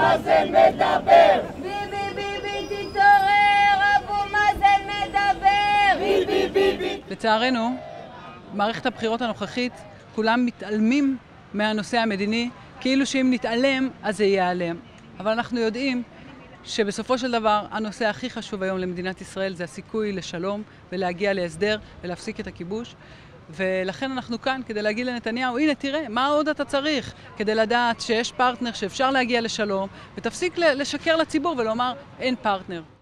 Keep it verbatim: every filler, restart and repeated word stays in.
מאזן מדבר! ביבי ביבי תתעורר, אבו מאזן מדבר! ביבי ביבי! לצערנו, מערכת הבחירות הנוכחית, כולם מתעלמים מהנושא המדיני, כאילו שאם נתעלם אז זה ייעלם. אבל אנחנו יודעים שבסופו של דבר הנושא הכי חשוב היום למדינת ישראל זה הסיכוי לשלום ולהגיע להסדר ולהפסיק את הכיבוש. ולכן אנחנו כאן כדי להגיד לנתניהו, הנה תראה, מה עוד אתה צריך? כדי לדעת שיש פרטנר שאפשר להגיע לשלום, ותפסיק לשקר לציבור ולומר אין פרטנר.